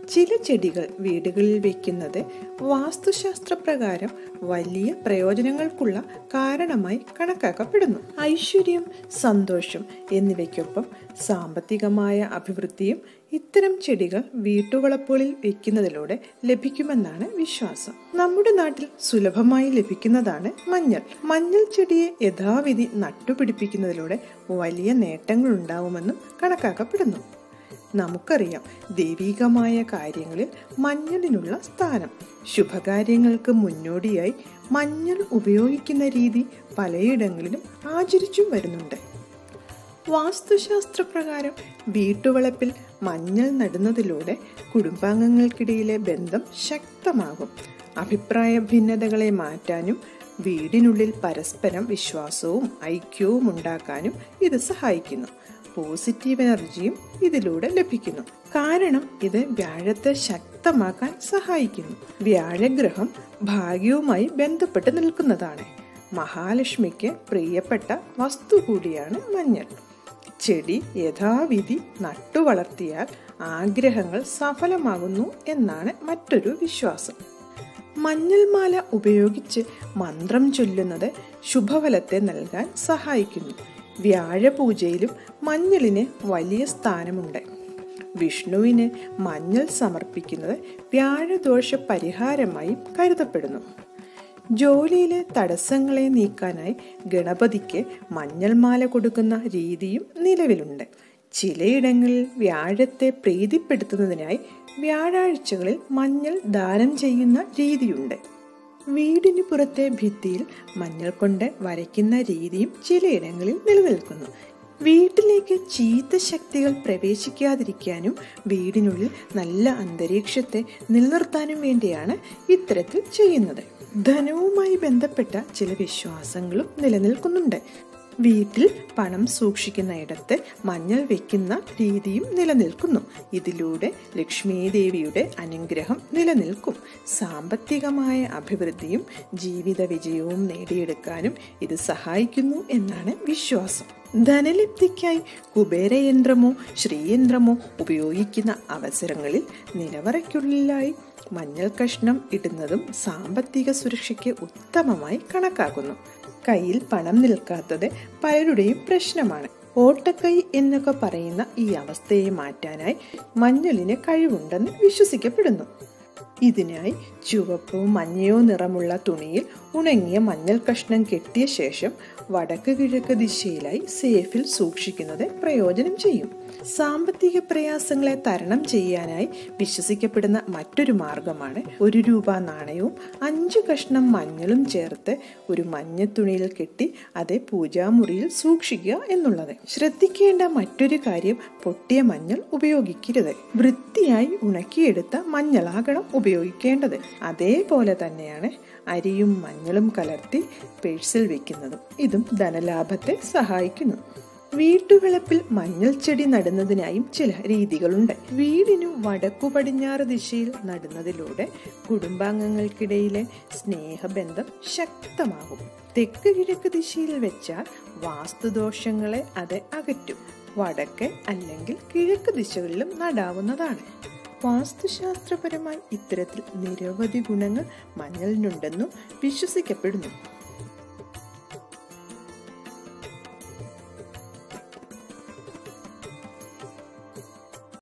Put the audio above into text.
ചില ചെടികൾ വീടുകളിൽ വയ്ക്കുന്നത് വാസ്തുശാസ്ത്രപ്രകാരം വലിയ പ്രയോജനങ്ങൾക്കുള്ള കാരണമായി കണക്കാക്കപ്പെടുന്നു. ഐശ്വര്യം, സന്തോഷം എന്നിവയ്ക്കൊപ്പം സാമ്പത്തികമായ അഭിവൃദ്ധിയും ഇത്തരം ചെടികൾ വീട്ടുവളപ്പുകളിൽ വയ്ക്കുന്നതിലൂടെ ലഭിക്കുമെന്നാണ് വിശ്വാസം. നമ്മുടെ നാട്ടിൽ സുലഭമായി ലഭിക്കുന്നതാണ് മഞ്ഞൾ. മഞ്ഞൾ ചെടിയെ യഥാവിധി നട്ടുപിടിപ്പിക്കുന്നതിലൂടെ വലിയ നേട്ടങ്ങൾ ഉണ്ടാവുമെന്നും കണക്കാക്കപ്പെടുന്നു. നമുക്കറിയാം, ദൈവികമായ കാര്യങ്ങളിൽ മഞ്ഞളിനുള്ള സ്ഥാനം. ശുഭകാര്യങ്ങൾക്ക് മുന്നോടിയായി മഞ്ഞൾ ഉപയോഗിക്കുന്ന രീതി പലയിടങ്ങളിലും ആചരിച്ചും വരുന്നുണ്ട്. വാസ്തുശാസ്ത്രപ്രകാരം വീട്ടുവളപ്പിൽ മഞ്ഞൾ നടുന്നതിലൂടെ കുടുംബാംഗങ്ങൾക്കിടയിലെ ബന്ധം ശക്തമാകും. അഭിപ്രായ ഭിന്നതകളെ മാറ്റാനും വീടിനുള്ളിൽ പരസ്പരം വിശ്വാസവും ഐക്യവും ഉണ്ടാക്കാനും ഇത് സഹായിക്കുന്നു. പോസിറ്റീവ് എനർജിയും ഇതിലൂടെ ലഭിക്കുന്നു. കാരണം ഇത് വ്യാഴത്തെ ശക്തമാക്കാൻ സഹായിക്കുന്നു. വ്യാഴഗ്രഹം ഭാഗ്യവുമായി ബന്ധപ്പെട്ട് നിൽക്കുന്നതാണ്. മഹാലക്ഷ്മിക്ക് പ്രിയപ്പെട്ട വസ്തു കൂടിയാണ് മഞ്ഞൾ. ചെടി യഥാവിധി നട്ടുവളർത്തിയാൽ ആഗ്രഹങ്ങൾ സഫലമാകുന്നു എന്നാണ് മറ്റൊരു വിശ്വാസം. മഞ്ഞൾമാല ഉപയോഗിച്ച് മന്ത്രം ചൊല്ലുന്നത് ശുഭഫലത്തെ നൽകാൻ സഹായിക്കുന്നു. വ്യാഴപൂജയിലും മഞ്ഞളിന് വലിയ സ്ഥാനമുണ്ട്. വിഷ്ണുവിന് മഞ്ഞൾ സമർപ്പിക്കുന്നത് വ്യാഴദോഷ പരിഹാരമായും കരുതപ്പെടുന്നു. ജോലിയിലെ തടസ്സങ്ങളെ നീക്കാനായി ഗണപതിക്ക് മഞ്ഞൾമാല കൊടുക്കുന്ന രീതിയും നിലവിലുണ്ട്. ചിലയിടങ്ങളിൽ വ്യാഴത്തെ പ്രീതിപ്പെടുത്തുന്നതിനായി വ്യാഴാഴ്ചകളിൽ മഞ്ഞൾ ദാനം ചെയ്യുന്ന രീതിയുണ്ട്. വീടിന് പുറത്തെ ഭിത്തിയിൽ മഞ്ഞൾ കൊണ്ട് വരയ്ക്കുന്ന രീതിയും ചിലയിടങ്ങളിൽ നിലനിൽക്കുന്നു. വീട്ടിലേക്ക് ചീത്ത ശക്തികൾ പ്രവേശിക്കാതിരിക്കാനും വീടിനുള്ളിൽ നല്ല അന്തരീക്ഷത്തെ നിലനിർത്താനും വേണ്ടിയാണ് ഇത്തരത്തിൽ ചെയ്യുന്നത്. ധനവുമായി ബന്ധപ്പെട്ട ചില വിശ്വാസങ്ങളും നിലനിൽക്കുന്നുണ്ട്. വീട്ടിൽ പണം സൂക്ഷിക്കുന്ന ഇടത്ത് മഞ്ഞൾ വെക്കുന്ന രീതിയും നിലനിൽക്കുന്നു. ഇതിലൂടെ ലക്ഷ്മി ദേവിയുടെ അനുഗ്രഹം നിലനിൽക്കും. സാമ്പത്തികമായ അഭിവൃദ്ധിയും ജീവിത വിജയവും നേടിയെടുക്കാനും ഇത് സഹായിക്കുന്നു എന്നാണ് വിശ്വാസം. ധനലബ്ധിക്കായി കുബേരയന്ത്രമോ ശ്രീയന്ത്രമോ ഉപയോഗിക്കുന്ന അവസരങ്ങളിൽ നിലവറയ്ക്കുള്ളിലായി മഞ്ഞൾ കഷ്ണം ഇടുന്നതും സാമ്പത്തിക സുരക്ഷയ്ക്ക് ഉത്തമമായി കണക്കാക്കുന്നു. കയ്യിൽ പണം നിൽക്കാത്തത് പലരുടെയും പ്രശ്നമാണ്. ഓട്ടക്കൈ എന്നൊക്കെ പറയുന്ന ഈ അവസ്ഥയെ മാറ്റാനായി മഞ്ഞളിന് കഴിവുണ്ടെന്ന് വിശ്വസിക്കപ്പെടുന്നു. ഇതിനായി ചുവപ്പോ മഞ്ഞയോ നിറമുള്ള തുണിയിൽ ഉണങ്ങിയ മഞ്ഞൾ കഷ്ണം കെട്ടിയ ശേഷം വടക്ക് കിഴക്ക് ദിശയിലായി സേഫിൽ സൂക്ഷിക്കുന്നത് പ്രയോജനം ചെയ്യും. സാമ്പത്തിക പ്രയാസങ്ങളെ തരണം ചെയ്യാനായി വിശ്വസിക്കപ്പെടുന്ന മറ്റൊരു മാർഗമാണ് 1 രൂപ നാണയവും 5 കഷ്ണം മഞ്ഞളും ചേർത്ത് ഒരു മഞ്ഞത്തുണിയിൽ കെട്ടി അത് പൂജാമുറിയിൽ സൂക്ഷിക്കുക എന്നുള്ളത്. ശ്രദ്ധിക്കേണ്ട മറ്റൊരു കാര്യം, പൊട്ടിയ മഞ്ഞൾ ഉപയോഗിക്കരുത്. വൃത്തിയായി ഉണക്കിയെടുത്ത മഞ്ഞളാകണം ഉപയോഗിക്കേണ്ടത്. അതേപോലെ തന്നെയാണ് അരിയും മഞ്ഞളും കലർത്തി പേഴ്സിൽ വെക്കുന്നതും. ഇതും ധനലാഭത്തെ സഹായിക്കുന്നു. വീട്ടുവളപ്പിൽ മഞ്ഞൾ ചെടി നടുന്നതിനായും ചില രീതികളുണ്ട്. വീടിനു വടക്കു പടിഞ്ഞാറ് ദിശയിൽ നടുന്നതിലൂടെ കുടുംബാംഗങ്ങൾക്കിടയിലെ സ്നേഹബന്ധം ശക്തമാകും. തെക്ക് കിഴക്ക് ദിശയിൽ വെച്ചാൽ വാസ്തുദോഷങ്ങളെ അത് അകറ്റും. വടക്ക് അല്ലെങ്കിൽ കിഴക്ക് ദിശകളിലും നടാവുന്നതാണ്. വാസ്തുശാസ്ത്രപരമായി ഇത്തരത്തിൽ നിരവധി ഗുണങ്ങൾ മഞ്ഞളിനുണ്ടെന്നും വിശ്വസിക്കപ്പെടുന്നു.